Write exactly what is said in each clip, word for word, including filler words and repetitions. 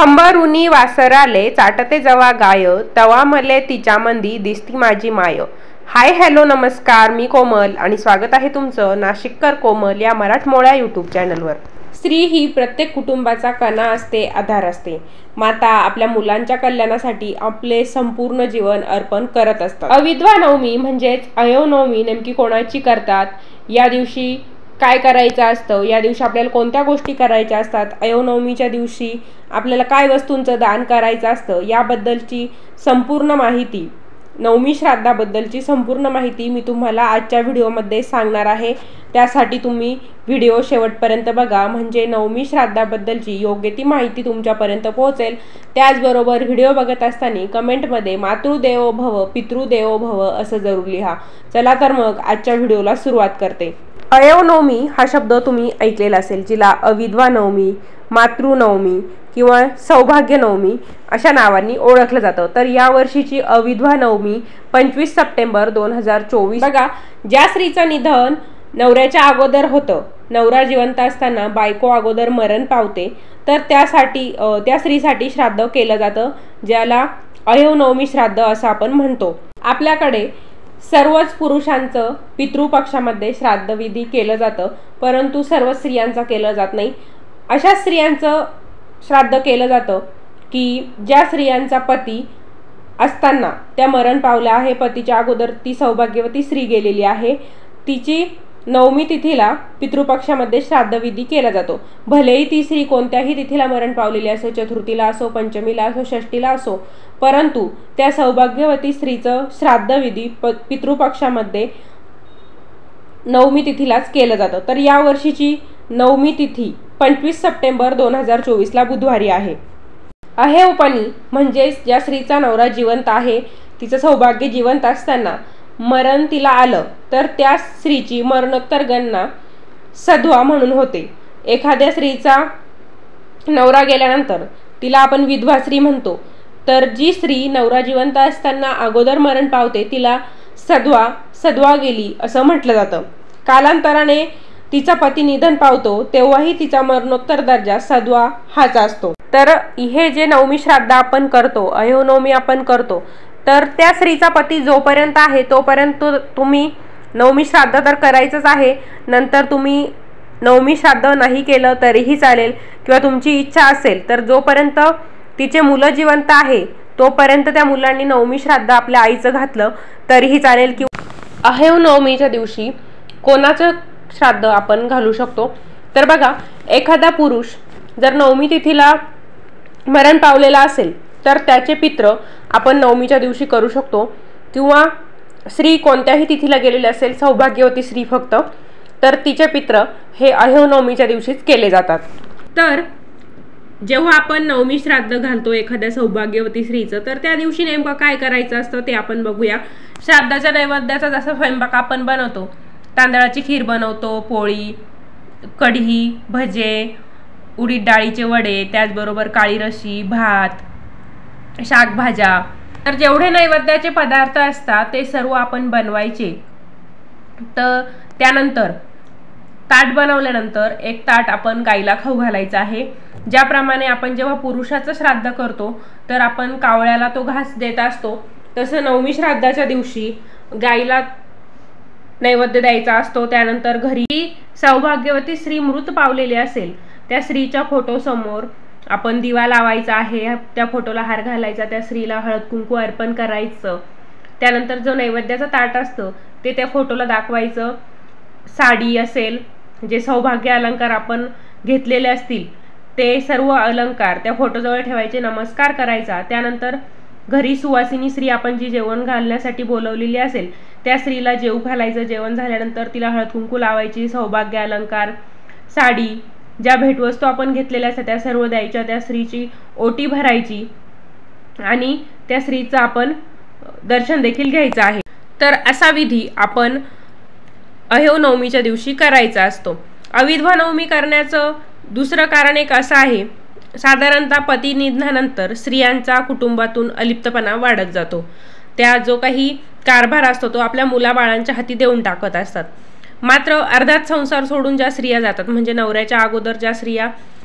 हंबरुनी वासराले चाटते जवा गाय, तवा मले तिच्या मंदी दिसती माझी माय। हाय हॅलो नमस्कार, मी कोमल आणि स्वागत आहे तुमचं नाशिककर कोमल या मराठमोळ्या यूट्यूब चॅनलवर। स्त्री ही प्रत्येक कुटुंबाचा कणा असते, आधार असते। माता आपल्या मुलांच्या कल्याणासाठी आपले संपूर्ण जीवन अर्पण करत असतात। अविधवा नवमी म्हणजेच अयव नवमी नेमकी कोणाची करतात, या दिवशी काय करायचं असतं, या दिवशी आपल्याला कोणत्या गोष्टी करायच्या असतात, अयव नवमीच्या दिवशी आपल्याला काय वस्तूंचं दान करायचं असतं, याबद्दलची संपूर्ण माहिती, नवमी श्राद्धाबद्दलची संपूर्ण माहिती मी तुम्हाला आजच्या व्हिडिओमध्ये सांगणार आहे। त्यासाठी तुम्ही व्हिडिओ शेवटपर्यंत बघा, म्हणजे नवमी श्राद्धाबद्दलची योग्य ती माहिती तुमच्यापर्यंत पोहोचेल। त्याचबरोबर व्हिडिओ बघत असताना कमेंटमध्ये मातृदेवो भव पितृदेवो भव असं जरूर लिहा। चला तर मग आजच्या व्हिडिओला सुरुवात करते। अयव नवमी हा शब्द तुम्ही ऐकलेला असेल, जिला अविधवा नवमी, मातृनवमी किंवा सौभाग्य नवमी अशा नावांनी ओळखलं जातं। तर या वर्षीची अविधवा नवमी पंचवीस सप्टेंबर दोन हजार चोवीस। बघा, ज्या स्त्रीचं निधन नवऱ्याच्या अगोदर होतं, नवरा जिवंत असताना बायको अगोदर मरण पावते, तर त्यासाठी त्या स्त्रीसाठी श्राद्ध केलं जातं, ज्याला अयव नवमी श्राद्ध असं आपण म्हणतो। आपल्याकडे सर्वच पुरुषांचं पितृपक्षामध्ये श्राद्धविधी केलं जातं, परंतु सर्व स्त्रियांचं केलं जात नाही। अशा स्त्रियांचं श्राद्ध केलं जातं की ज्या स्त्रियांचा पती असताना त्या मरण पावल्या आहे, पतीच्या अगोदर ती सौभाग्यवती स्त्री गेलेली आहे, तिची नवमी तिथीला पितृपक्षामध्ये श्राद्धविधी केला जातो। भलेही ती स्त्री कोणत्याही तिथीला मरण पावलेली असो, चतुर्थीला असो, पंचमीला असो, षष्टीला असो, परंतु त्या सौभाग्यवती स्त्रीचं श्राद्धविधी पितृपक्षामध्ये नवमी तिथीलाच केलं जातं। तर या वर्षीची नवमी तिथी पंचवीस सप्टेंबर दोन हजार चोवीस ला बुधवारी आहे। अहेवपणी म्हणजेच ज्या स्त्रीचा नवरा जिवंत आहे, तिचं सौभाग्य जिवंत असताना मरण तिला आलं, तर त्या स्त्रीची मरणोत्तर गणना सधवा म्हणून होते। एखाद्या स्त्रीचा नवरा गेल्यानंतर तिला आपण विधवा स्त्री म्हणतो, तर जी स्त्री नवरा जिवंत असताना अगोदर मरण पावते तिला सधवा सधवा गेली असं म्हटलं जातं। कालांतराने तिचा पती निधन पावतो, तेव्हाही तिचा मरणोत्तर दर्जा सधवा हाच असतो। तर हे जे नवमी श्राद्ध आपण करतो, अयव नवमी आपण करतो, तर त्या स्त्रीचा पती जोपर्यंत आहे तोपर्यंत तुम्ही नवमी श्राद्ध तर करायचंच आहे। नंतर तुम्ही नवमी श्राद्ध नाही केलं तरीही चालेल, किंवा तुमची इच्छा असेल तर जोपर्यंत तिचे मुलं जिवंत आहे तोपर्यंत त्या मुलांनी नवमी श्राद्ध आपल्या आईचं घातलं तरीही चालेल। किंवा अहेव नवमीच्या दिवशी कोणाचं श्राद्ध आपण घालू शकतो, तर बघा, एखादा पुरुष जर नवमी तिथीला मरण पावलेला असेल तर त्याचे पित्र आपण नवमीच्या दिवशी करू शकतो। किंवा स्त्री कोणत्याही तिथीला गेलेली असेल, सौभाग्यवती स्त्री फक्त, तर तिचे पित्र हे अहेव नवमीच्या दिवशीच केले जातात। तर जेव्हा आपण नवमी श्राद्ध घालतो एखाद्या सौभाग्यवती स्त्रीचं, तर त्या दिवशी नेमकं काय करायचं असतं ते आपण बघूया। श्राद्धाच्या नैवेद्याचा जसा स्वयंपाक आपण बनवतो, तांदळाची खीर बनवतो, पोळी, कढी, भजे, उडीद डाळीचे वडे, त्याचबरोबर काळी रशी, भात, शाकभाज्या, तर जेवढे नैवेद्याचे पदार्थ असतात ते सर्व आपण बनवायचे। तर त्यानंतर ताट बनवल्यानंतर एक ताट आपण गाईला खाऊ घालायचं आहे। ज्याप्रमाणे आपण जेव्हा पुरुषाचं श्राद्ध करतो तर आपण कावळ्याला तो घास देत असतो, तसं नवमी श्राद्धाच्या दिवशी गाईला नैवेद्य द्यायचा असतो। त्यानंतर घरी सौभाग्यवती स्त्री मृत पावलेली असेल, त्या स्त्रीच्या फोटो समोर आपण दिवा लावायचा आहे, त्या फोटोला हार घालायचा, त्या स्त्रीला हळद कुंकू अर्पण करायचं। त्यानंतर जो नैवेद्याचं ताट असतं ते त्या फोटोला दाखवायचं। साडी असेल, जे सौभाग्य अलंकार आपण घेतलेले असतील ते सर्व अलंकार त्या फोटोजवळ ठेवायचे, नमस्कार करायचा। त्यानंतर घरी सुवासिनी स्त्री आपण जी जेवण घालण्यासाठी बोलवलेली असेल त्या स्त्रीला जेवू घालायचं। जेवण झाल्यानंतर तिला हळद कुंकू लावायची, सौभाग्य अलंकार, साडी, ज्या भेटवस्तू आपण घेतलेल्या असतात त्या सर्व द्यायच्या, त्या स्त्रीची ओटी भरायची आणि त्या स्त्रीचं आपण दर्शन देखील घ्यायचं आहे। तर असा विधी आपण अहेव नवमीच्या दिवशी करायचा असतो। अविधवा नवमी करण्याचं दुसरं कारण एक असं आहे, साधारणतः पती निधनानंतर स्त्रियांचा कुटुंबातून अलिप्तपणा वाढत जातो। त्या जो काही कारभार असतो तो आपल्या मुलाबाळांच्या हाती देऊन टाकत असतात। मात्र अर्धात संसार सोडून ज्या स्त्रिया जातात, म्हणजे नवऱ्याच्या अगोदर ज्या स्त्रिया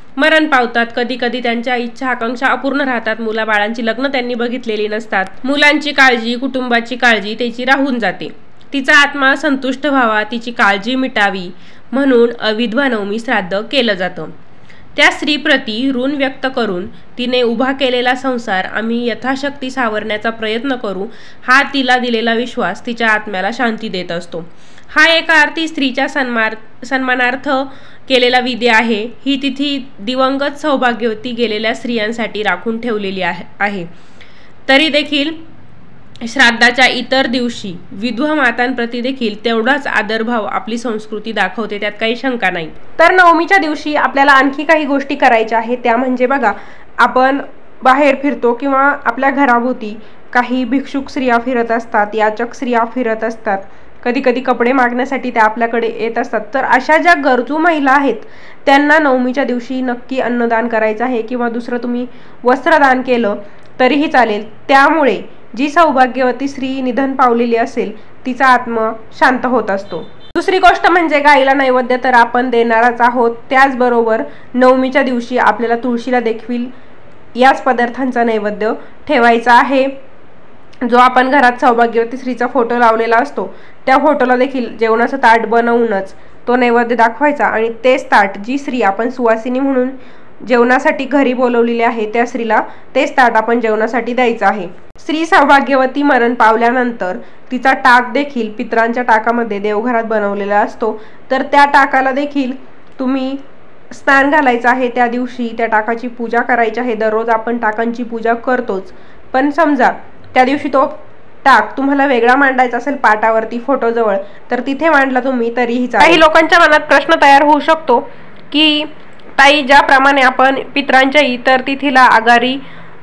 मरण पावतात। कधी कधी त्यांच्या इच्छा आकांक्षा अपूर्ण राहतात। मुलाबाळांची लग्न त्यांनी बघितलेली नसतात। मुलांची काळजी, कुटुंबाची काळजी त्याची राहून जाते। तिचा आत्मा संतुष्ट व्हावा, तिची काळजी मिटावी म्हणून अविधवा नवमी श्राद्ध केलं जातं। त्या स्त्रीप्रती ऋण व्यक्त करून तिने उभा केलेला संसार आम्ही यथाशक्ती सावरण्याचा प्रयत्न करू, हा तिला दिलेला विश्वास तिच्या आत्म्याला शांती देत असतो। हा एका अर्थी स्त्रीच्या सन्मान सन्मानार्थ केलेला विधी आहे। ही तिथी दिवंगत सौभाग्यवती गेलेल्या स्त्रियांसाठी राखून ठेवलेली आहे। तरी देखील श्राद्धाच्या इतर दिवशी विधवा मातांप्रती देखील तेवढाच आदरभाव आपली संस्कृती दाखवते, त्यात काही शंका नाही। तर नवमीच्या दिवशी आपल्याला आणखी काही गोष्टी करायच्या आहेत, त्या म्हणजे बघा, आपण बाहेर फिरतो किंवा आपल्या घराभोवती काही भिक्षुक स्त्रिया फिरत असतात, याचक स्त्रिया फिरत असतात, कधी कधी कपडे मागण्यासाठी त्या आपल्याकडे येत असतात। तर अशा ज्या गरजू महिला आहेत त्यांना नवमीच्या दिवशी नक्की अन्नदान करायचं आहे किंवा दुसरं तुम्ही वस्त्रदान केलं तरीही चालेल। त्यामुळे जी सौभाग्यवती स्त्री निधन पावलेली असेल तिचा आत्मा शांत होत असतो। दुसरी गोष्ट म्हणजे गाईला नैवेद्य तर आपण देणारच आहोत, त्याचबरोबर नवमीच्या दिवशी आपल्याला तुळशीला देखील याच पदार्थांचा नैवेद्य ठेवायचा आहे। जो आपण घरात सौभाग्यवती स्त्रीचा फोटो लावलेला असतो त्या फोटोला देखील जेवणाचं ताट बनवूनच तो नैवेद्य दाखवायचा आणि तेच ताट जी स्त्री आपण सुवासिनी म्हणून जेवणासाठी घरी बोलवलेली आहे त्या स्त्रीला तेच ताट आपण जेवणासाठी द्यायचं आहे। स्त्री सौभाग्यवती मरण पावल्यानंतर तिचा टाक देखील पितरांच्या टाकामध्ये देवघरात बनवलेला असतो, तर त्या टाकाला देखील तुम्ही स्नान घालायचं आहे। त्या दिवशी त्या टाकाची पूजा करायची आहे। दररोज आपण टाकांची पूजा करतोच, पण समजा त्या दिवशी तो टाक तुम्हाला वेगळा मांडायचा असेल पाटावरती फोटोजवळ तर तिथे मांडला तुम्ही तरीही चालेल। काही लोकांच्या मनात प्रश्न तयार होऊ शकतो की ताई, ज्याप्रमाणे आपण पितरांच्या इतर तिथीला आगारी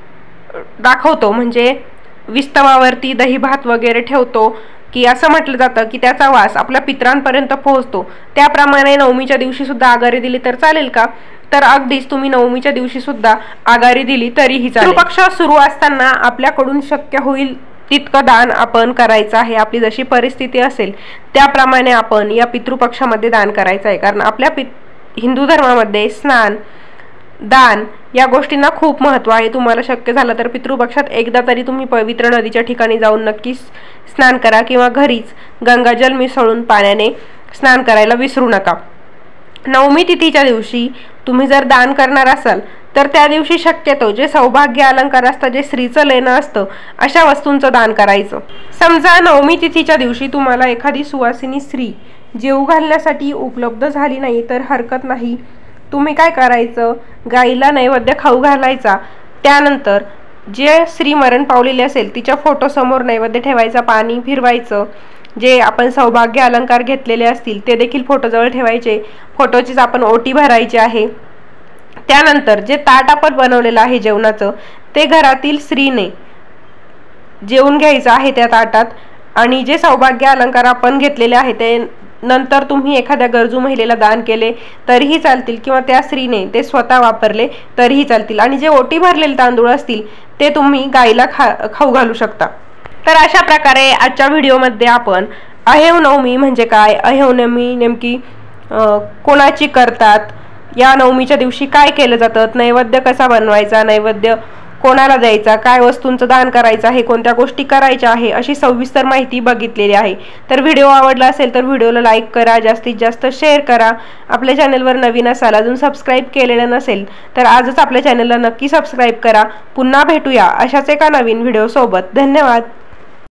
दाखवतो म्हणजे विस्तवावरती दही भात वगैरे ठेवतो, की असं म्हटलं जातं की त्याचा वास आपल्या पितरांपर्यंत पोहोचतो, त्याप्रमाणे नवमीच्या दिवशी सुद्धा आगारी दिली तर चालेल का? तर अगदीच तुम्ही नवमीच्या दिवशी सुद्धा आगारी दिली तरीही चालेल। पितृपक्ष सुरू असताना आपल्याकडून शक्य होईल तितकं दान आपण करायचं आहे। आपली जशी परिस्थिती असेल त्याप्रमाणे आपण या पितृपक्षामध्ये दान करायचं आहे, कारण आपल्या पित हिंदू धर्मामध्ये स्नान दान या गोष्टींना खूप महत्त्व आहे। तुम्हाला शक्य झालं तर पितृपक्षात एकदा तरी तुम्ही पवित्र नदीच्या ठिकाणी जाऊन नक्की स्नान करा किंवा घरीच गंगाजल मिसळून पाण्याने स्नान करायला विसरू नका। नवमी तिथीच्या दिवशी तुम्ही जर दान करणार असाल तर त्या दिवशी शक्यतो जे सौभाग्य अलंकार असतात, जे स्त्रीचं लेणं असतं, अशा वस्तूंचं दान करायचं। समजा नवमी तिथीच्या दिवशी तुम्हाला एखादी सुवासिनी स्त्री जेवू घालण्यासाठी उपलब्ध झाली नाही तर हरकत नाही, तुम्ही काय करायचं, गाईला नैवेद्य खाऊ घालायचा। त्यानंतर जे स्त्री मरण पावलेली असेल तिच्या फोटोसमोर नैवेद्य ठेवायचा, पाणी फिरवायचं, जे आपण सौभाग्य अलंकार घेतलेले असतील ते देखील फोटोजवळ ठेवायचे, फोटोचीच आपण ओटी भरायची आहे। त्यानंतर जे ताट आपण बनवलेलं आहे जेवणाचं ते घरातील स्त्रीने जेवून घ्यायचं आहे त्या ताटात, आणि जे सौभाग्य अलंकार आपण घेतलेले आहे ते नंतर तुम्ही एखाद्या गरजू महिलेला दान केले तरीही चालतील किंवा त्या स्त्रीने ते स्वतः वापरले तरीही चालतील, आणि जे ओटी भरलेले तांदूळ असतील ते तुम्ही गाईला खा खाऊ घालू शकता। तर अशा प्रकारे आजच्या व्हिडिओमध्ये आपण अहेव नवमी म्हणजे काय, अहेव नवमी नेमकी कोणाची करतात, या नवमीच्या दिवशी काय केलं जातं, नैवेद्य कसा बनवायचा, नैवेद्य कोणाला द्यायचा, काय वस्तूंचं दान करायचं आहे, कोणत्या गोष्टी करायच्या आहे, अशी सविस्तर माहिती बघितलेली आहे। तर व्हिडिओ आवडला असेल तर व्हिडिओला लाईक करा, जास्तीत जास्त शेअर करा। आपल्या चॅनलवर नवीन असाल, अजून सबस्क्राईब केलेलं नसेल तर आजच आपल्या चॅनलला नक्की सबस्क्राईब करा। पुन्हा भेटूया अशाच एका नवीन व्हिडिओ सोबत। धन्यवाद।